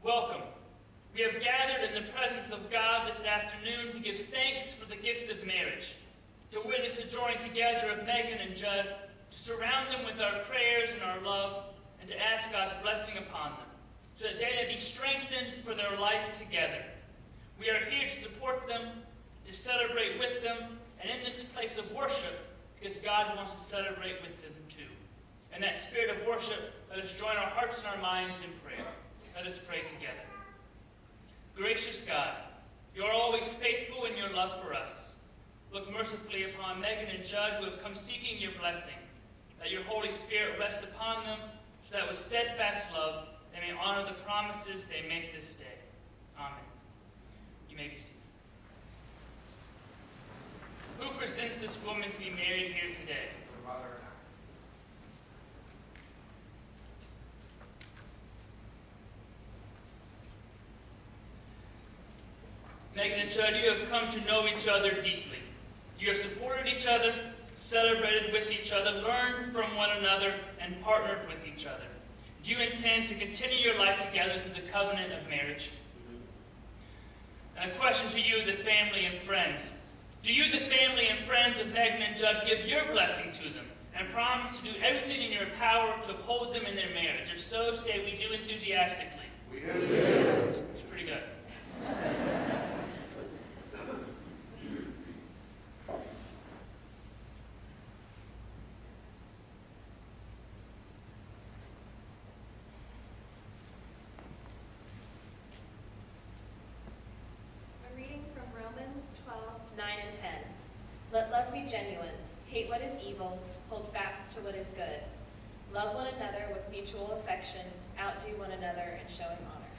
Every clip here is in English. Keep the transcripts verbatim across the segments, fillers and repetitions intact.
Welcome. We have gathered in the presence of God this afternoon to give thanks for the gift of marriage, to witness the joining together of Megan and Judd, to surround them with our prayers and our love, and to ask God's blessing upon them, so that they may be strengthened for their life together. We are here to support them, to celebrate with them, and in this place of worship, because God wants to celebrate with them too. In that spirit of worship, let us join our hearts and our minds in prayer. Let us pray together. Gracious God, you are always faithful in your love for us. Look mercifully upon Megan and Judd, who have come seeking your blessing. Let your Holy Spirit rest upon them, so that with steadfast love they may honor the promises they make this day. Amen. You may be seated. Who presents this woman to be married here today? Her mother and I. Megan and Judd, you have come to know each other deeply. You have supported each other, celebrated with each other, learned from one another, and partnered with each other. Do you intend to continue your life together through the covenant of marriage? Mm-hmm. And a question to you, the family and friends. Do you, the family and friends of Megan and Judd, give your blessing to them and promise to do everything in your power to uphold them in their marriage? If so, say we do enthusiastically. We do. It's pretty good. nine and ten. Let love be genuine. Hate what is evil. Hold fast to what is good. Love one another with mutual affection. Outdo one another in showing honor.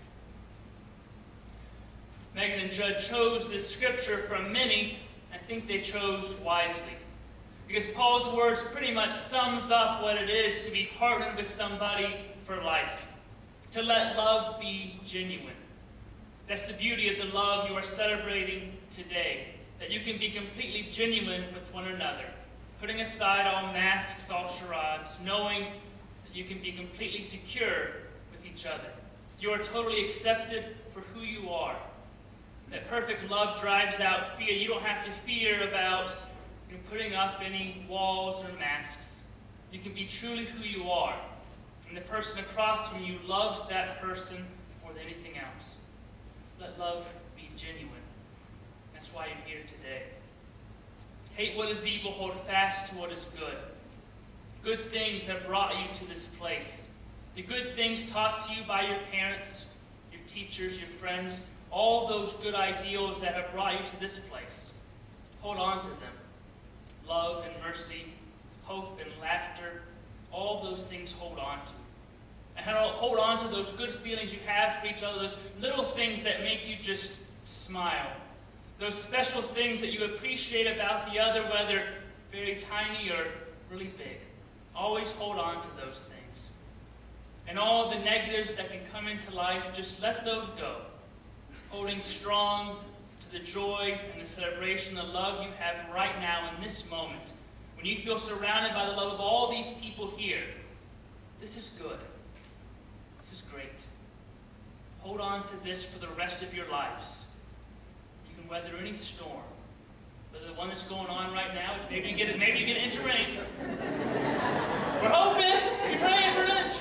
Megan and Judd chose this scripture from many. I think they chose wisely, because Paul's words pretty much sums up what it is to be partnered with somebody for life. To let love be genuine. That's the beauty of the love you are celebrating today. That you can be completely genuine with one another, putting aside all masks, all charades, knowing that you can be completely secure with each other. You are totally accepted for who you are. That perfect love drives out fear. You don't have to fear about you know, putting up any walls or masks. You can be truly who you are. And the person across from you loves that person more than anything else. Let love be genuine. That's why you're here today. Hate what is evil, hold fast to what is good. Good things have brought you to this place. The good things taught to you by your parents, your teachers, your friends, all those good ideals that have brought you to this place. Hold on to them. Love and mercy, hope and laughter, all those things hold on to. And hold on to those good feelings you have for each other, those little things that make you just smile. Those special things that you appreciate about the other, whether very tiny or really big. Always hold on to those things. And all the negatives that can come into life, just let those go. Holding strong to the joy and the celebration, the love you have right now in this moment. When you feel surrounded by the love of all these people here, this is good. This is great. Hold on to this for the rest of your lives. You can weather any storm. Whether the one that's going on right now, maybe you get it, maybe you get an inch of rain. We're hoping. We're praying for lunch.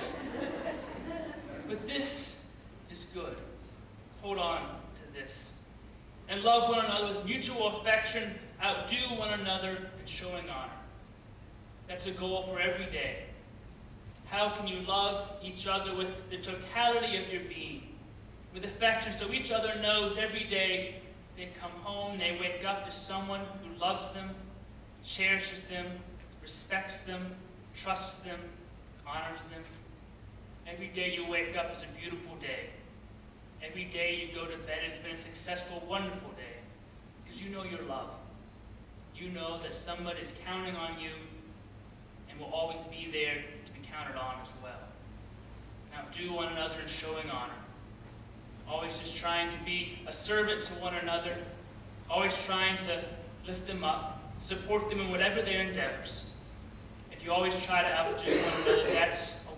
But this is good. Hold on to this. And love one another with mutual affection. Outdo one another in showing honor. That's a goal for every day. How can you love each other with the totality of your being? With affection, so each other knows every day they come home, they wake up to someone who loves them, cherishes them, respects them, trusts them, honors them. Every day you wake up is a beautiful day. Every day you go to bed, it's been a successful, wonderful day. Because you know your love. You know that somebody's counting on you and will always be there to be counted on as well. Now, do one another in showing honor. Always just trying to be a servant to one another. Always trying to lift them up, support them in whatever their endeavors. If you always try to outdo one another, that's a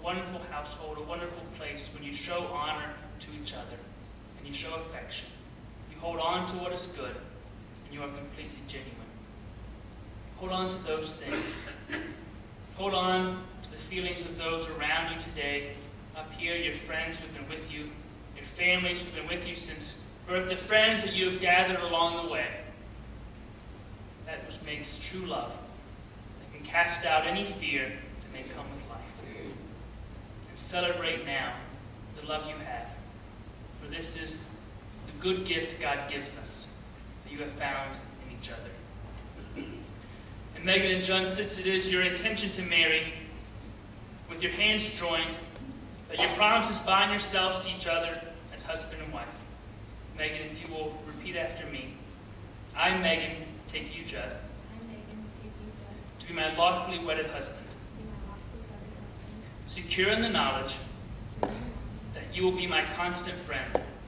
a wonderful household, a wonderful place when you show honor to each other and you show affection. You hold on to what is good and you are completely genuine. Hold on to those things. Hold on to the feelings of those around you today, up here, your friends who've been with you, your families who've been with you since birth, the friends that you have gathered along the way. That which makes true love, that can cast out any fear that may come with life. And celebrate now the love you have. For this is the good gift God gives us, that you have found in each other. And Megan and John, since it is your intention to marry, with your hands joined, that your promises bind yourselves to each other as husband and wife. Megan, if you will repeat after me. I, Megan, take you, Judd, I, Megan, take you, Judd, to be my lawfully wedded husband, to be my lawfully wedded husband, secure in the knowledge that you will be my constant friend,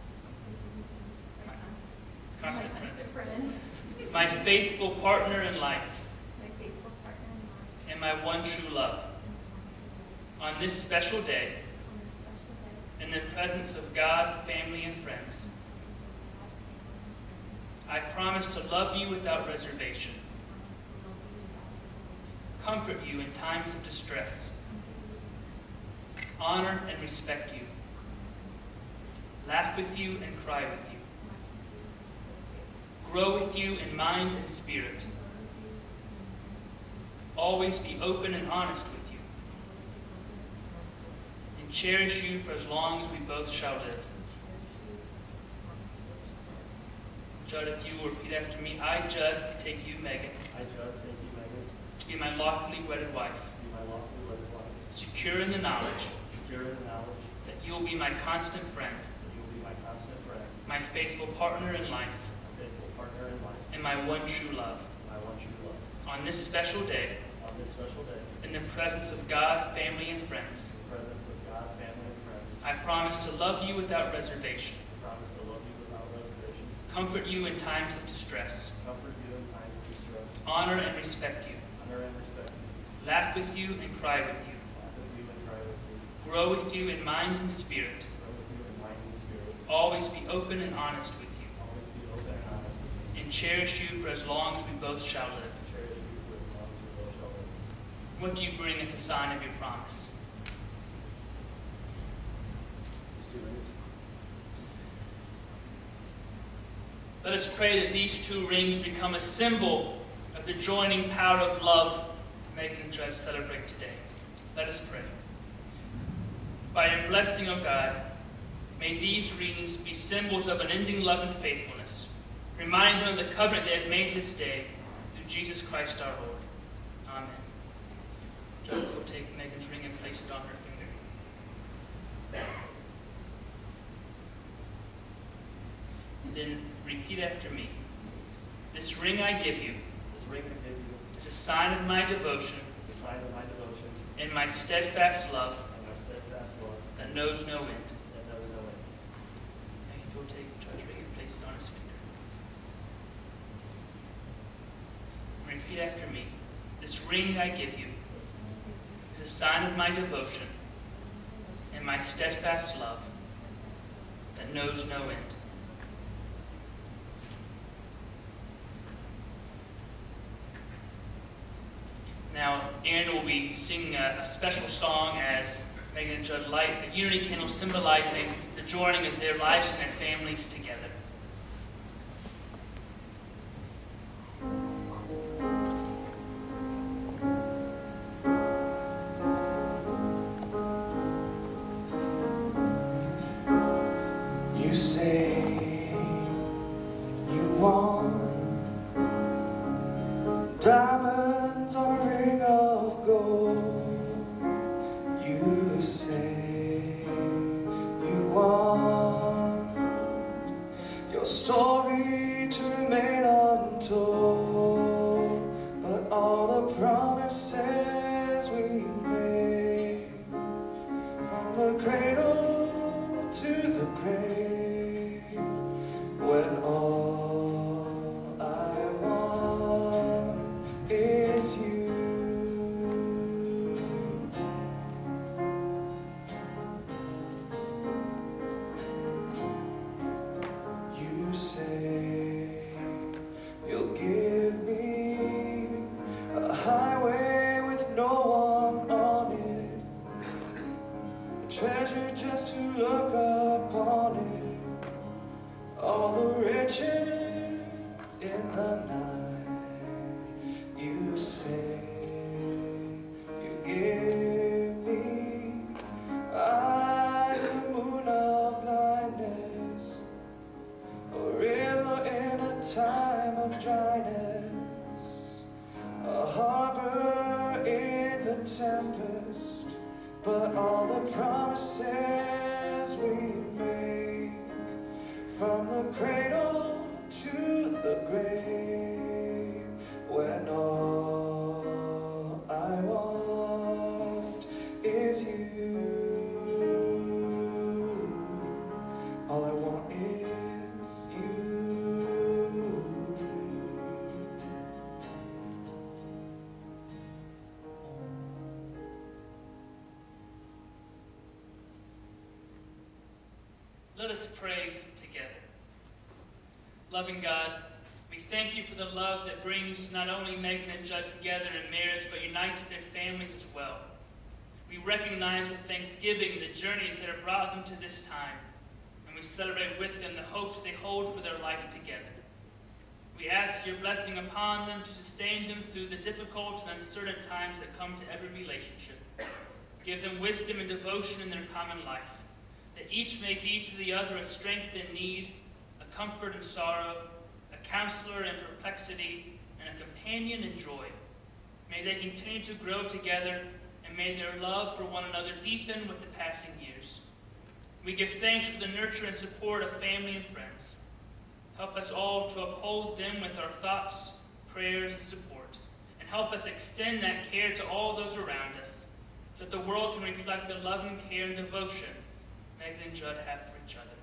my constant, constant my friend, constant friend, my faithful partner in life, my faithful partner in life, and my one true love. On this special day, on this special day, in the presence of God, family, and friends, I promise to love you without reservation, comfort you in times of distress, honor and respect you, laugh with you and cry with you, grow with you in mind and spirit, always be open and honest with you, and cherish you for as long as we both shall live. Judd, if you will repeat after me. I, Judd, take you, Megan, I, Judd, take you, Megan, to be my lawfully wedded wife, to be my lawfully wedded wife, secure in the knowledge secure in the knowledge that you will be my constant friend, that you will be my constant friend, my faithful partner in life, my faithful partner in life, and my one true love. my one true love. On this special day, On this special day, in the presence of God, family, and friends, in the presence of God, family, and friends, I promise to love you without reservation, I promise to love you without reservation, comfort you in times of distress, comfort you in times of distress, honor and respect you, honor and respect you, laugh with you and cry with you, laugh with you and cry with you, grow with you in mind and spirit, grow with you in mind and spirit, always be open and honest with you, always be open and honest with you, and cherish you for as long as we both shall live. and cherish you for as long as we both shall live. What do you bring as a sign of your promise? These two rings. Let us pray that these two rings become a symbol of the joining power of love Megan and Judd celebrate today. Let us pray. By your blessing, O God, may these rings be symbols of unending love and faithfulness, reminding them of the covenant they have made this day through Jesus Christ our Lord. Amen. Judd will take Megan's ring and place it on her finger. And then repeat after me. This ring I give you This ring I give you is a sign of my devotion is a sign of my devotion and my steadfast love and my steadfast love that knows no end. that knows no end. And if you'll take Judge's ring and place it on his finger. And repeat after me. This ring I give you is a sign of my devotion and my steadfast love that knows no end. Now, Aaron will be singing a, a special song as Megan and Judd light a unity candle symbolizing the joining of their lives and their families together. You say you want diamonds on a ring of gold. You say you want your story to remain untold, but all the promises we made from the cradle to the grave, when all I want is you. riches in the night. You say you give me eyes in a moon of blindness, a river in a time of dryness, a harbor in the tempest. But all the promises we make, from the cradle to the grave, when all I want is you. All I want is you. Let us pray together. Loving God, we thank you for the love that brings not only Megan and Judd together in marriage, but unites their families as well. We recognize with thanksgiving the journeys that have brought them to this time, and we celebrate with them the hopes they hold for their life together. We ask your blessing upon them to sustain them through the difficult and uncertain times that come to every relationship. Give them wisdom and devotion in their common life, that each may be to the other a strength in need, a comfort in sorrow, a counselor in perplexity, and a companion in joy. May they continue to grow together, and may their love for one another deepen with the passing years. We give thanks for the nurture and support of family and friends. Help us all to uphold them with our thoughts, prayers, and support, and help us extend that care to all those around us, so that the world can reflect the love and care and devotion Megan and Judd have for each other.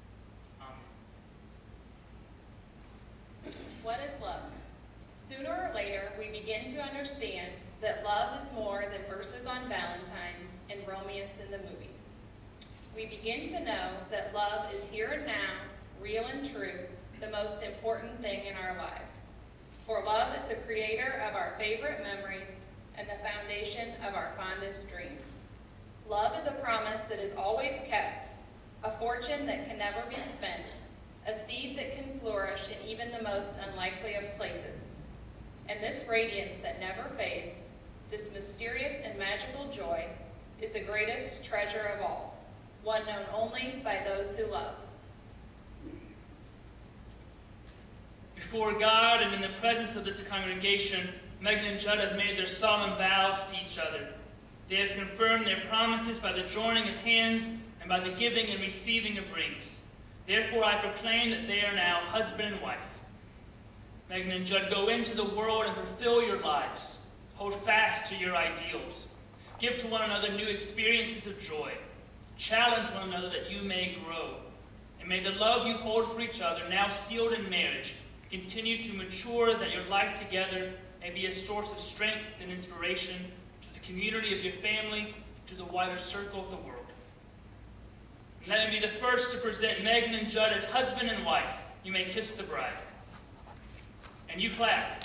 Amen. What is love? Sooner or later, we begin to understand that love is more than verses on Valentine's and romance in the movies. We begin to know that love is here and now, real and true, the most important thing in our lives. For love is the creator of our favorite memories and the foundation of our fondest dreams. Love is a promise that is always kept, a fortune that can never be spent, a seed that can flourish in even the most unlikely of places. And this radiance that never fades, this mysterious and magical joy, is the greatest treasure of all, one known only by those who love. Before God and in the presence of this congregation, Megan and Judd have made their solemn vows to each other. They have confirmed their promises by the joining of hands and by the giving and receiving of rings. Therefore, I proclaim that they are now husband and wife. Megan and Judd, go into the world and fulfill your lives. Hold fast to your ideals. Give to one another new experiences of joy. Challenge one another that you may grow. And may the love you hold for each other, now sealed in marriage, continue to mature, that your life together may be a source of strength and inspiration to the community of your family, to the wider circle of the world. And let me be the first to present Megan and Judd as husband and wife. You may kiss the bride. And you clap.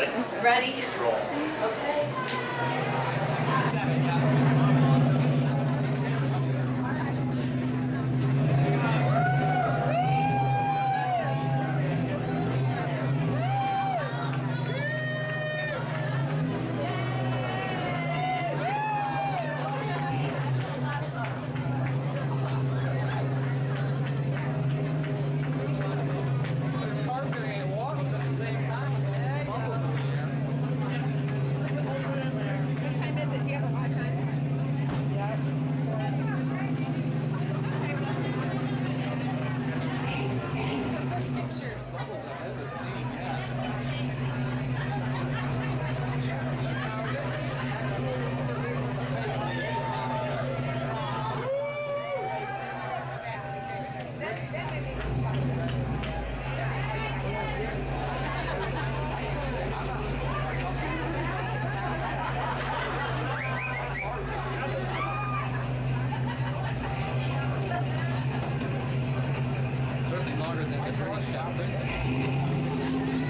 Ready? Ready? Roll. Okay. What time is it? Do you have a watch on? Certainly longer than the British shop.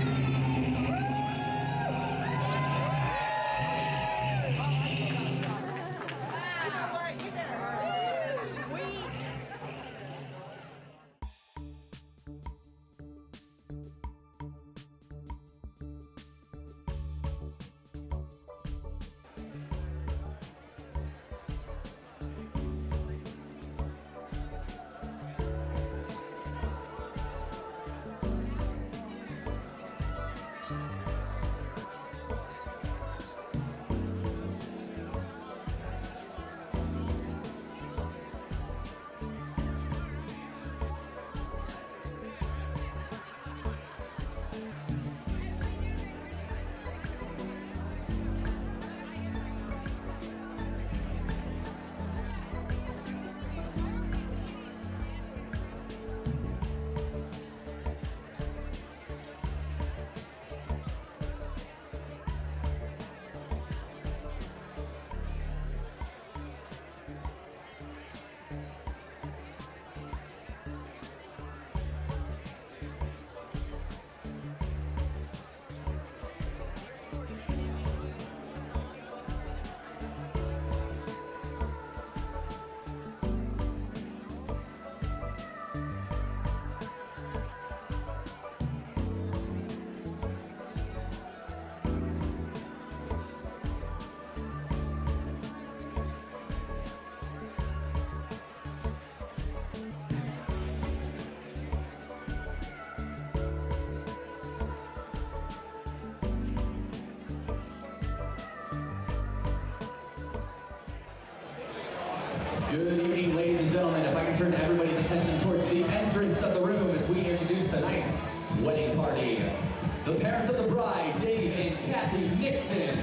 Good evening, ladies and gentlemen. If I can turn everybody's attention towards the entrance of the room as we introduce tonight's wedding party. The parents of the bride, Dave and Kathy Nixon.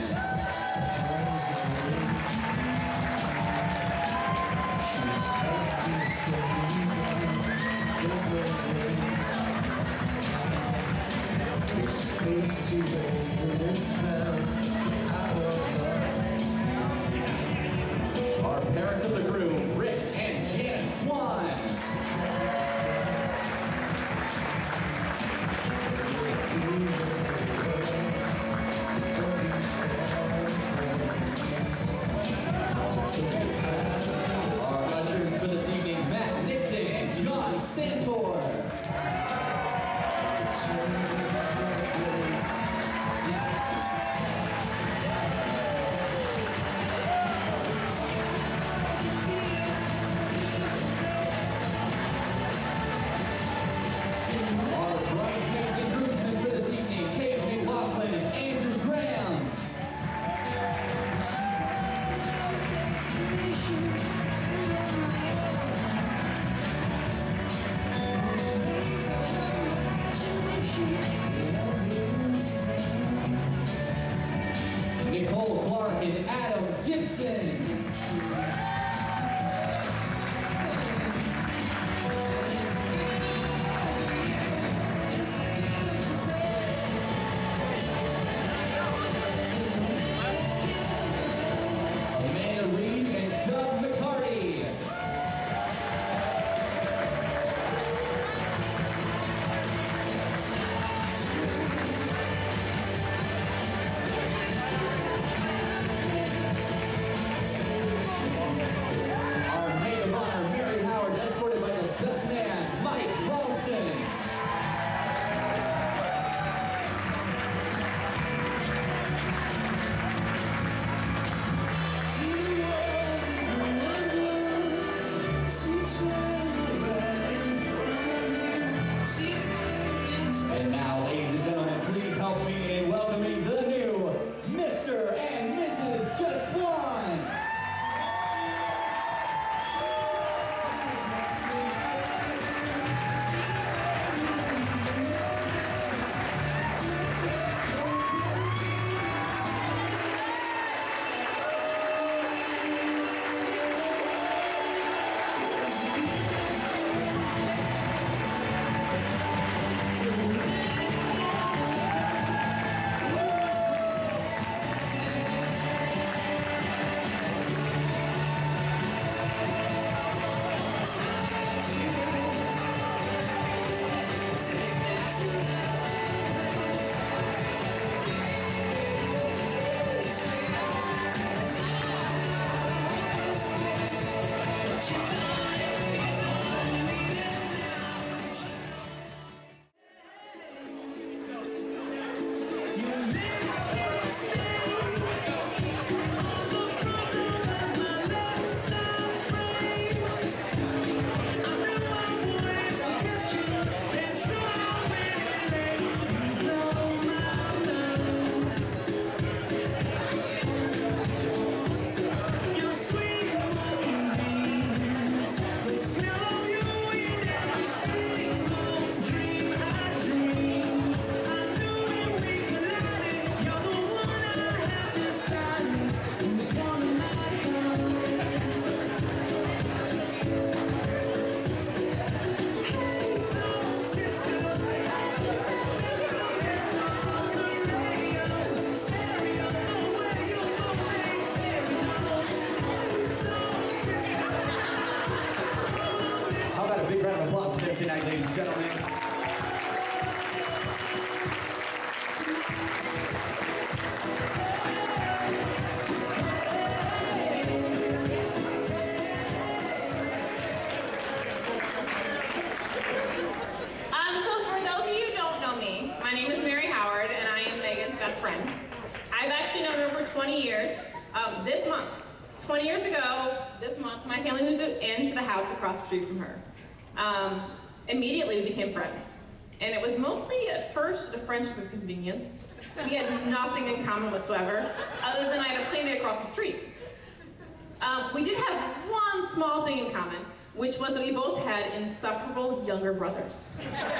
Space to go in this town. I don't know. Our parents of the groom, Rick and Jan Swan. Our ushers for this evening, Matt Nixon and John Santor. Our bridesmaids and groomsmen for this evening, Kate McLaughlin and Andrew Graham. tonight, ladies and gentlemen. Um, so for those of you who don't know me, my name is Mary Howard, and I am Megan's best friend. I've actually known her for twenty years. Um, this month, twenty years ago, this month, my family moved into the house across the street from her. Um, immediately, we became friends. And it was mostly, at first, a friendship of convenience. We had nothing in common whatsoever, other than I had a playmate across the street. Um, we did have one small thing in common, which was that we both had insufferable younger brothers.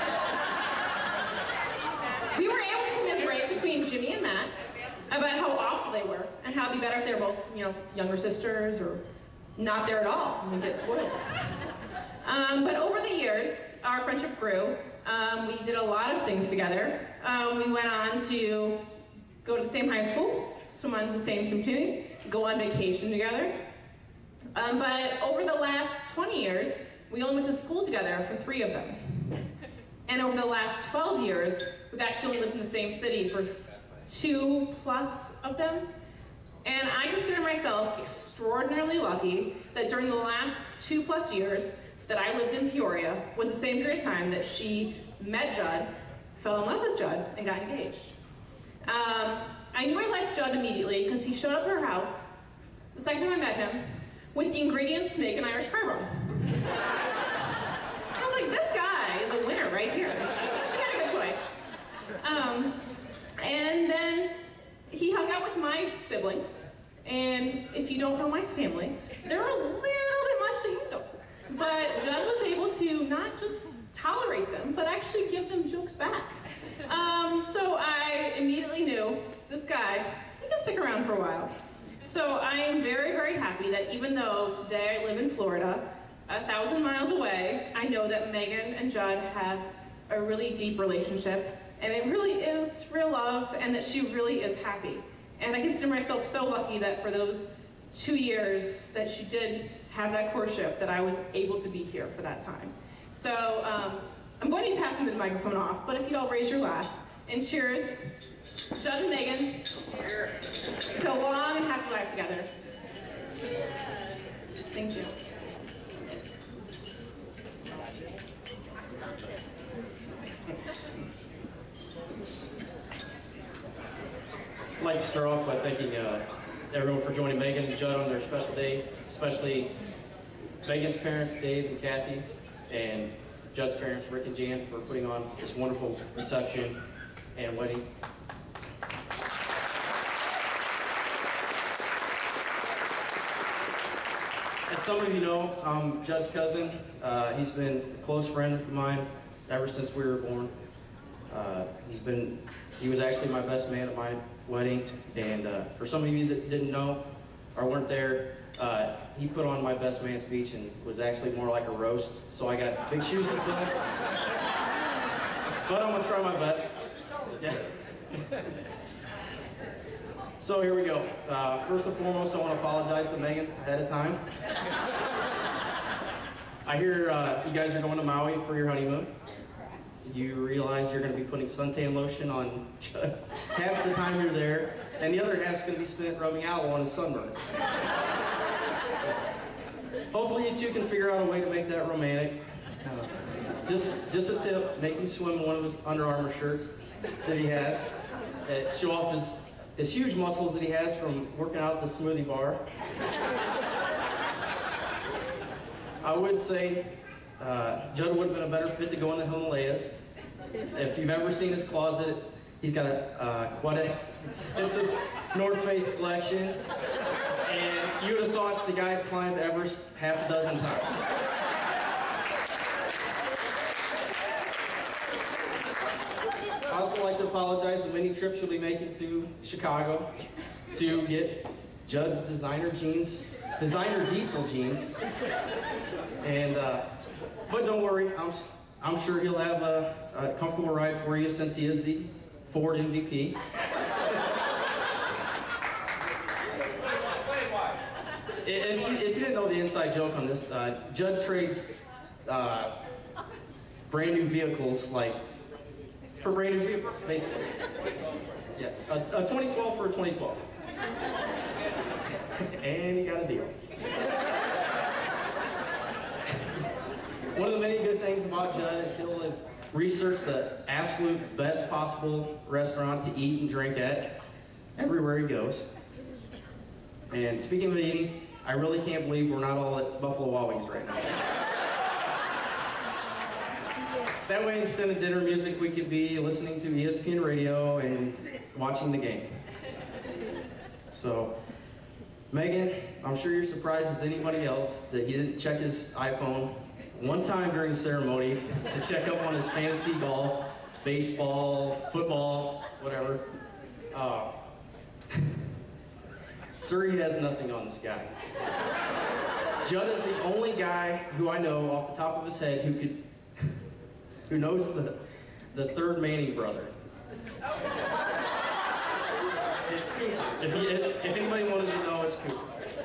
We were able to commiserate between Jimmy and Matt about how awful they were, and how it'd be better if they were both, you know, younger sisters, or not there at all, and we'd get spoiled. Um, but over the years, our friendship grew. Um, we did a lot of things together. Um, we went on to go to the same high school, swim on the same swim team, go on vacation together. Um, but over the last twenty years, we only went to school together for three of them. And over the last twelve years, we've actually lived in the same city for two plus of them. And I consider myself extraordinarily lucky that during the last two plus years that I lived in Peoria was the same period of time that she met Judd, fell in love with Judd, and got engaged. Um, I knew I liked Judd immediately because he showed up at her house the second time I met him with the ingredients to make an Irish carbone. I was like, this guy is a winner right here. She got a good choice. Um, and then he hung out with my siblings, and if you don't know my family, they're a little bit much to handle. But Judd was able to not just tolerate them, but actually give them jokes back. Um, so I immediately knew this guy, he can stick around for a while. So I am very, very happy that even though today I live in Florida, a thousand miles away, I know that Megan and Judd have a really deep relationship, and it really is real love, and that she really is happy. And I consider myself so lucky that for those two years that she did have that courtship, that I was able to be here for that time. So um, I'm going to be passing the microphone off, but if you'd all raise your glass, and cheers, Judd and Megan, to a long and happy life together. Thank you. I'd like to start off by thanking uh, everyone for joining Megan and Judd on their special day, especially Megan's parents, Dave and Kathy, and Judd's parents, Rick and Jan, for putting on this wonderful reception and wedding. As some of you know, I'm Judd's cousin. Uh, he's been a close friend of mine ever since we were born. Uh, he's been, he was actually my best man at my wedding, and uh, for some of you that didn't know or weren't there, uh, he put on my best man speech and was actually more like a roast, so I got big shoes to fill. But I'm gonna try my best. Yeah. So here we go. Uh, first and foremost, I want to apologize to Megan ahead of time. I hear uh, you guys are going to Maui for your honeymoon. You realize you're going to be putting suntan lotion on half the time you're there, and the other half's going to be spent rubbing aloe on his sunburns. Hopefully you two can figure out a way to make that romantic. Uh, just, just a tip, make him swim in one of his Under Armour shirts that he has. Uh, show off his, his huge muscles that he has from working out at the smoothie bar. I would say uh, Judd would have been a better fit to go in the Himalayas. If you've ever seen his closet, he's got a uh, quite an extensive North Face collection, and you would have thought the guy had climbed Everest half a dozen times. I also like to apologize the many trips you'll be making to Chicago to get Judd's designer jeans, designer diesel jeans, and uh, but don't worry, I'm I'm sure he'll have a, a comfortable ride for you since he is the Ford M V P. If you, if you didn't know the inside joke on this, uh, Judd trades uh, brand new vehicles, like for brand new vehicles, basically. Yeah, a, a twenty twelve for a twenty twelve. And you got a deal. One of the many good things about Judd is he'll have researched the absolute best possible restaurant to eat and drink at everywhere he goes. And speaking of eating, I really can't believe we're not all at Buffalo Wild Wings right now. That way, instead of dinner music, we could be listening to E S P N radio and watching the game. So, Megan, I'm sure you're surprised as anybody else that he didn't check his iPhone one time during the ceremony to check up on his fantasy golf, baseball, football, whatever. Uh, Sir, he has nothing on this guy. Judd is the only guy who I know off the top of his head who could, who knows the, the third Manning brother. It's Cooper. If, you, if anybody wanted to know, it's Cooper.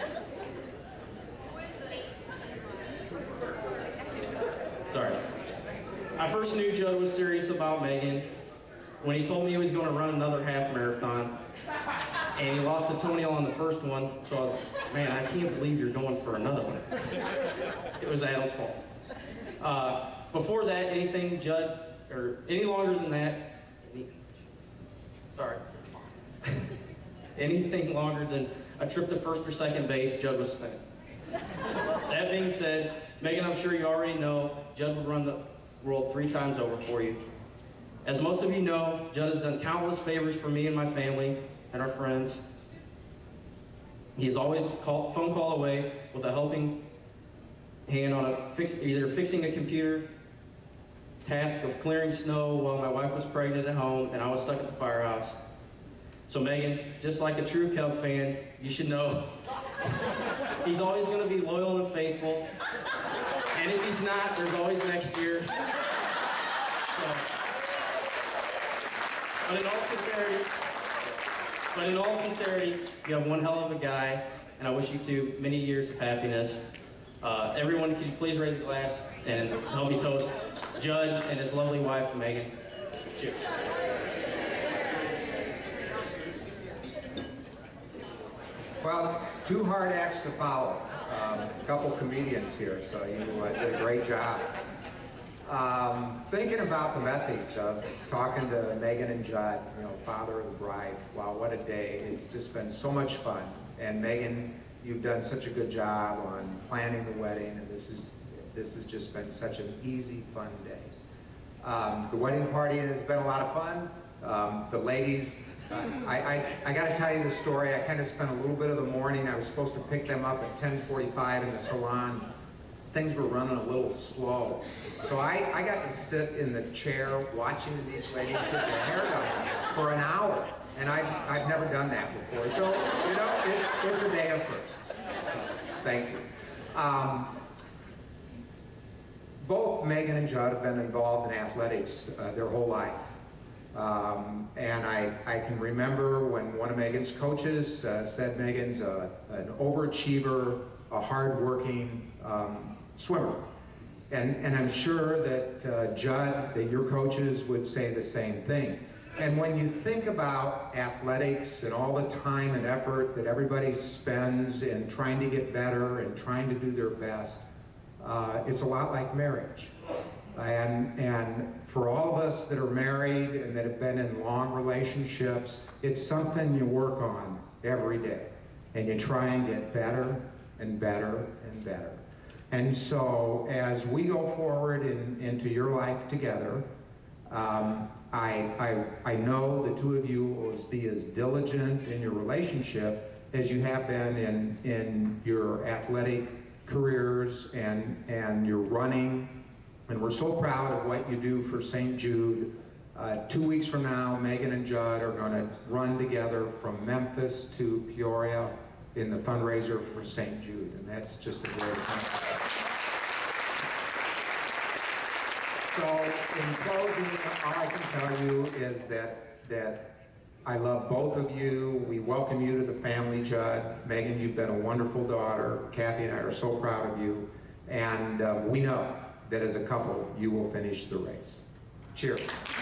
Sorry. I first knew Judd was serious about Megan when he told me he was going to run another half marathon, and he lost a toenail on the first one, so I was like, man, I can't believe you're going for another one. It was Adam's fault. Uh, before that, anything Judd, or any longer than that, any, sorry, anything longer than a trip to first or second base, Judd was spent. That being said, Megan, I'm sure you already know, Judd would run the world three times over for you. As most of you know, Judd has done countless favors for me and my family and our friends. He is always a call, phone call away with a helping hand on a fix, either fixing a computer, task of clearing snow while my wife was pregnant at home and I was stuck at the firehouse. So Megan, just like a true Cub fan, you should know he's always going to be loyal and faithful. And if he's not, there's always next year. So, but in all sincerity, but in all sincerity, you have one hell of a guy, and I wish you two many years of happiness. Uh, everyone, could you please raise a glass and help me toast Judd and his lovely wife, Megan. Cheers. Well, two hard acts to follow. Um, a couple comedians here, so you uh, did a great job. Um, thinking about the message of talking to Megan and Judd, you know, father of the bride, wow, what a day. It's just been so much fun. And Megan, you've done such a good job on planning the wedding, and this is this has just been such an easy, fun day. Um, the wedding party has been a lot of fun. Um, the ladies, uh, I, I, I got to tell you the story. I kind of spent a little bit of the morning. I was supposed to pick them up at ten forty-five in the salon. Things were running a little slow. So I, I got to sit in the chair watching these ladies get their hair done for an hour. And I've, I've never done that before. So, you know, it's, it's a day of firsts. So, thank you. Um, both Megan and Judd have been involved in athletics uh, their whole life. Um, and I, I can remember when one of Megan's coaches uh, said Megan's a, an overachiever, a hardworking um, swimmer. And, and I'm sure that uh, Judd, that your coaches would say the same thing. And when you think about athletics and all the time and effort that everybody spends in trying to get better and trying to do their best, uh, it's a lot like marriage. And, and for all of us that are married and that have been in long relationships, it's something you work on every day. And you try and get better and better and better. And so as we go forward in, into your life together, um, I, I, I know the two of you will be as diligent in your relationship as you have been in, in your athletic careers and, and your running. And we're so proud of what you do for Saint Jude. Uh, two weeks from now, Megan and Judd are going to run together from Memphis to Peoria in the fundraiser for Saint Jude. And that's just a great thing. So in closing, all I can tell you is that, that I love both of you. We welcome you to the family, Judd. Megan, you've been a wonderful daughter. Kathy and I are so proud of you. And uh, we know that as a couple, you will finish the race. Cheers.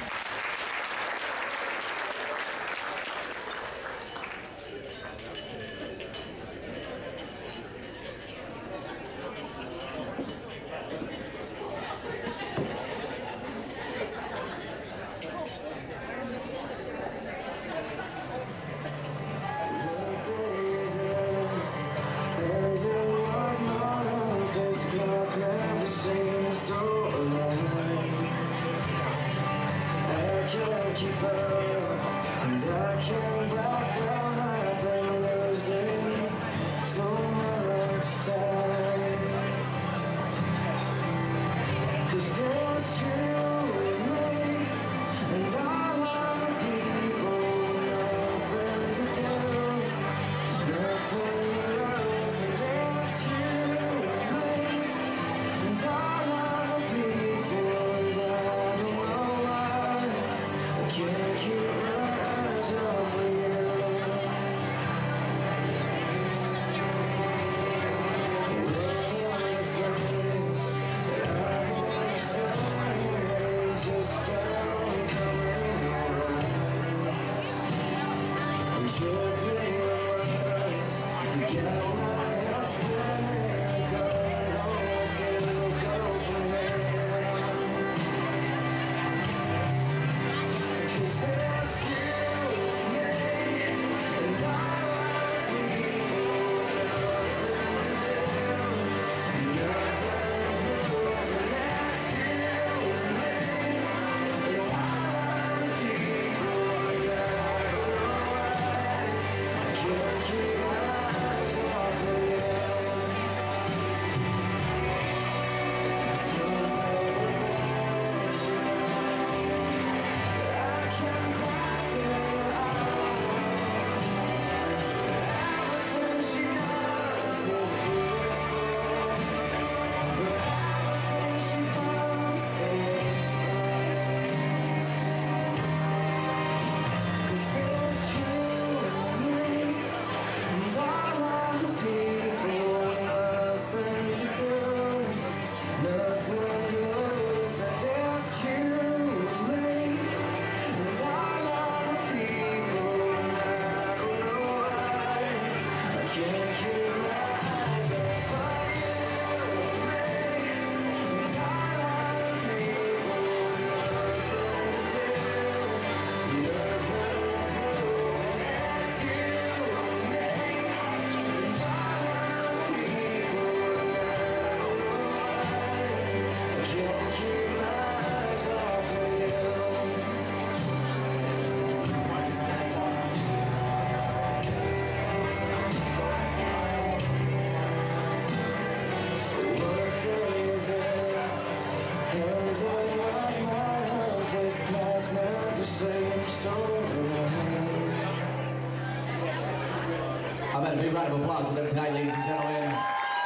How about a big round of applause for them tonight, ladies and gentlemen?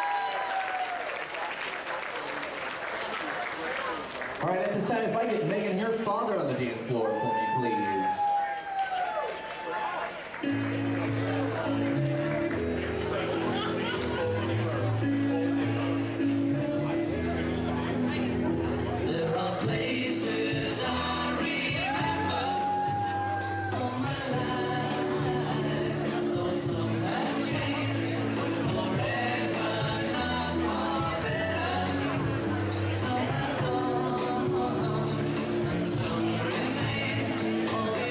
All right, at this time, if I get Megan and her father on the dance floor for me, please. There are places I remember all my life, though some have changed forever, not for better. Some have gone, some remain.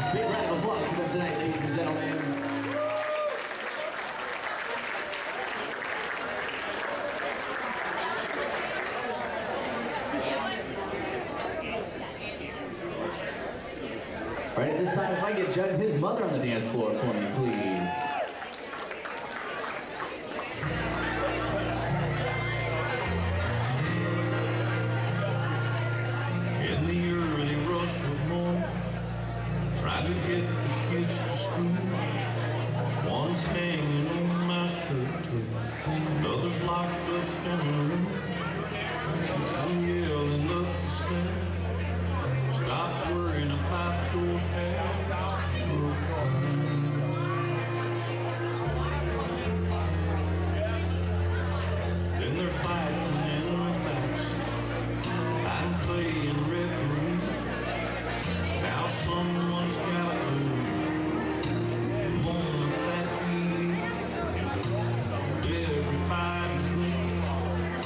Big round of applause for them tonight, ladies and gentlemen. All right, at this time, if I get Judd and his mother on the dance floor for me, please. In the early rush of morning, trying to get the kids to school. One's hanging on my shirt, another's locked up in a room. I'm yelling up the stairs, stop worrying about your hair. Then they're fighting in their backs, I'm playing referee. Now someone's got to do the moment that we leave. Everybody's leaving,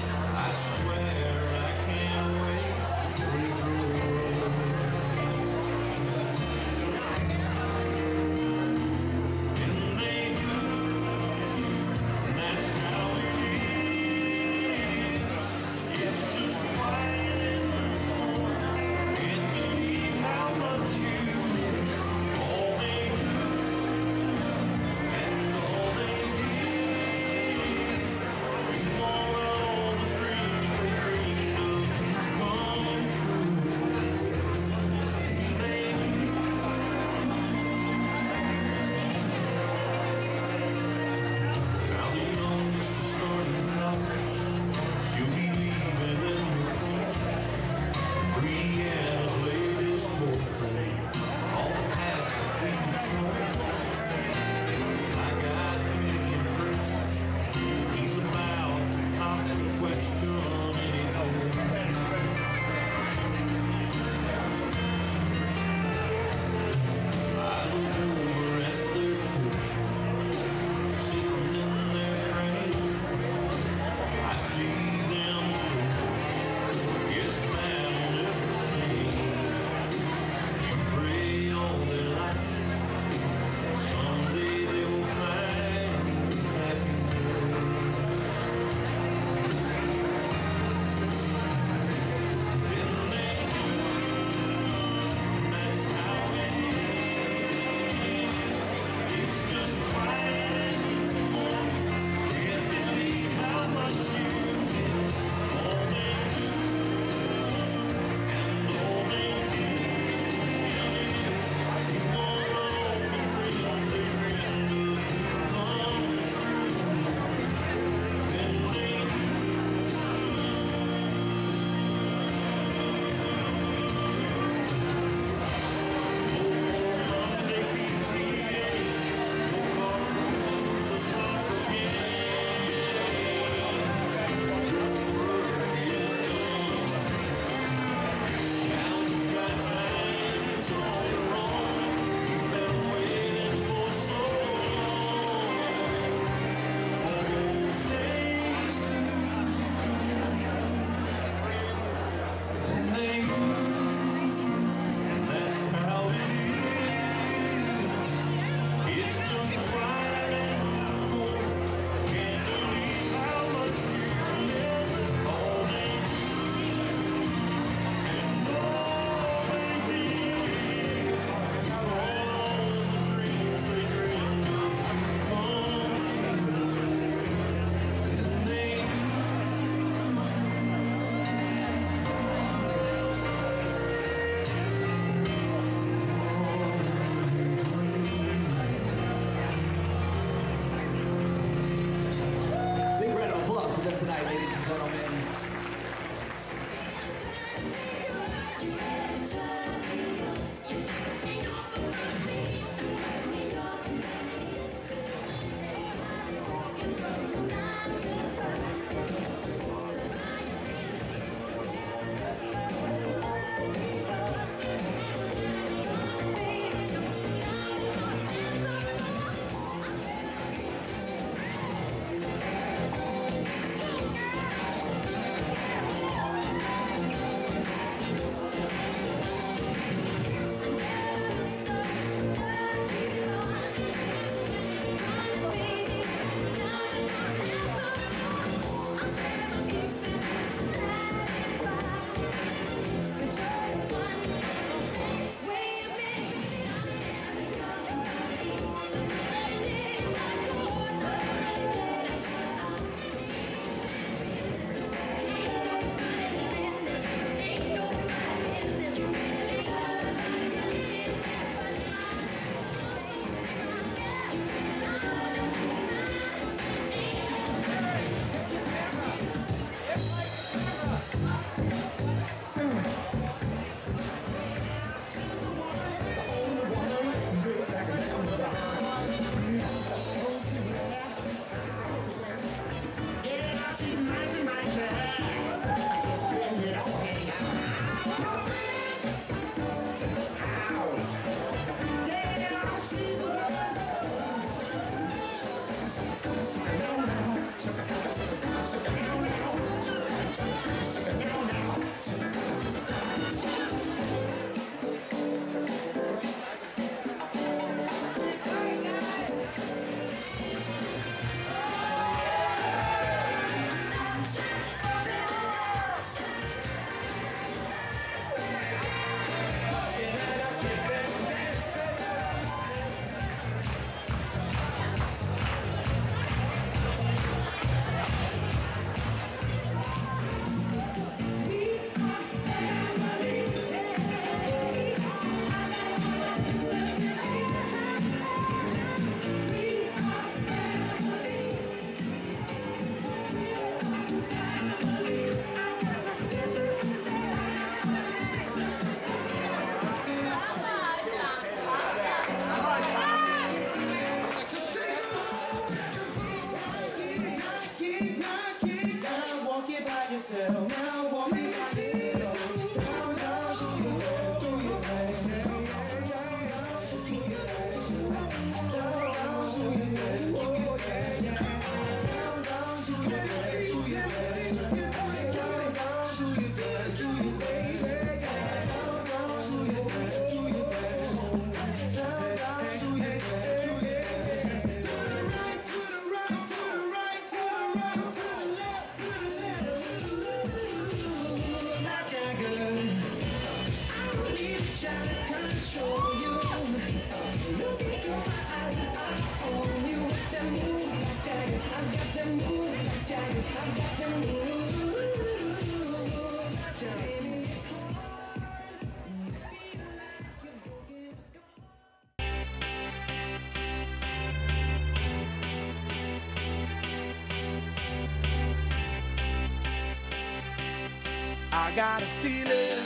I got a feeling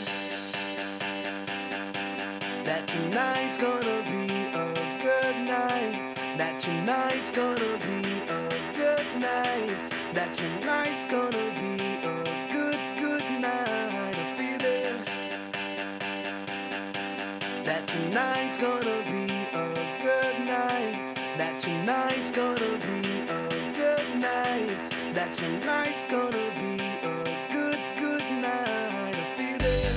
that tonight's gonna be a good night. That tonight's gonna be a good night. That tonight's gonna be a good, good night. A feeling that tonight's gonna be a good night. That tonight's gonna be a good night. That tonight's gonna be a good, good night. A feeling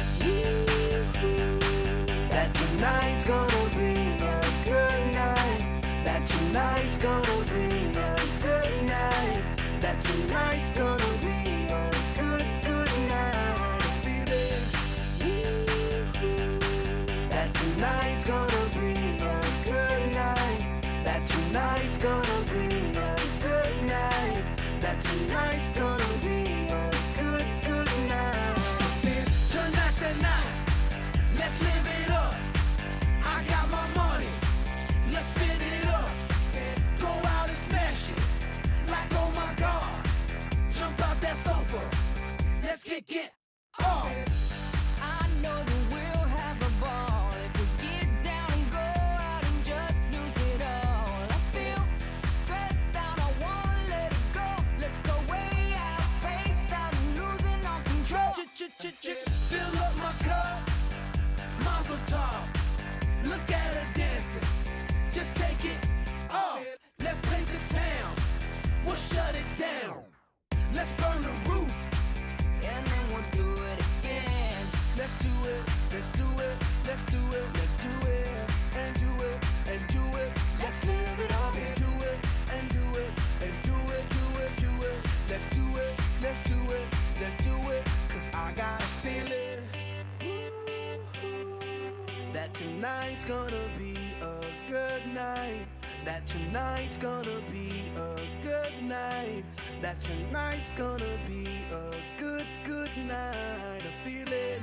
that tonight's gonna be a good night. That tonight's gonna be a good night. That tonight's gonna be a good, good night. A feeling that tonight's gonna be a good night. That tonight's gonna be a good night. That tonight's gonna be a good, good night. Tonight's the night. Let's live it up. I got my money. Let's spin it up. Go out and smash it. Like, oh my God. Jump out that sofa. Let's get, get off. I know that we'll have a ball if we get down and go out and just lose it all. I feel stressed out, I wanna let it go. Let's go way out, spaced out and losing all control. Fill up my cup, Mazel tov. Look at her dancing, just take it off. Let's paint the town, we'll shut it down. Let's burn the roof, And then we'll do it again. let's do it, let's do it, let's do it, let's do it, and do it, and do it. Let's live it up and do it, and do it, and do it, do it, do it. Let's do it, let's do it, let's do it. Cause I got a feeling that tonight's gonna be a good night. That tonight's gonna be a good night. That tonight's gonna be a good, good night. A feeling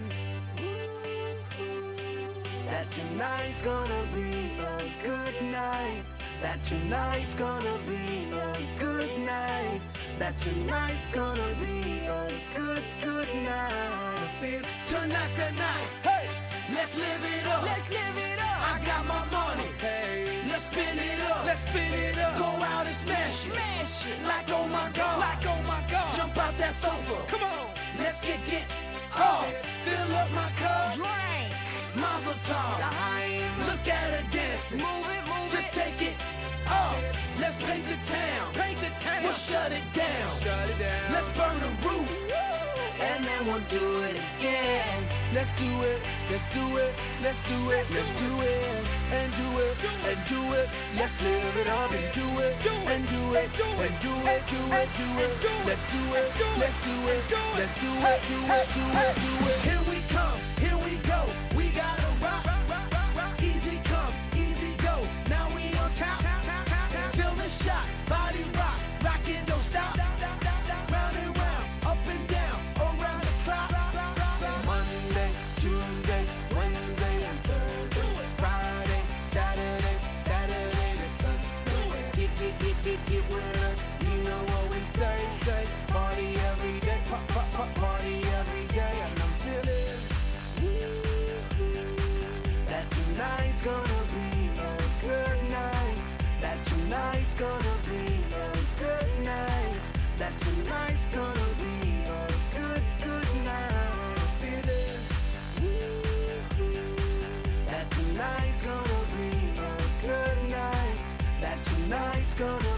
that tonight's gonna be a good night. That tonight's gonna be a good night. That tonight's gonna be a good, good night. I feel tonight's the night. Hey, let's live it up. Let's live it up. I got my money. Hey, let's spin it up. Let's spin it up. Go out and smash it. Smash it. Like oh my God. Like oh my God. Jump out that sofa. Come on. Let's get get off. Fill up my cup. Drink. Mazel tov. Look at her dancing. Move it, move Just it. take it off. Let's paint the town. Paint won't do it again. Let's do it, let's do it, let's do it, let's do it, and do it, and do it. Let's live it up and do it, and do it, and do it, do it, do it. Let's do it, let's do it, let's do it, do it, do it, do it. Here we come, here we go. We gotta rock, rock, rock, rock. Easy come, easy go. Now we on top, feel the shot, body rock, rockin', don't stop. Round and round, up and down, around the clock. Monday, Tuesday, Wednesday, and Thursday, Friday, Saturday, Saturday to Sunday. Get, get, get, get, get with us. You know what we say, say. Party every day, pop, pop, pop, party every day, and I'm feeling. That tonight's gonna be a good night. That tonight's gonna be a good night. That tonight's gonna be a good, good night. I feel it. That tonight's gonna be a good night. That tonight's gonna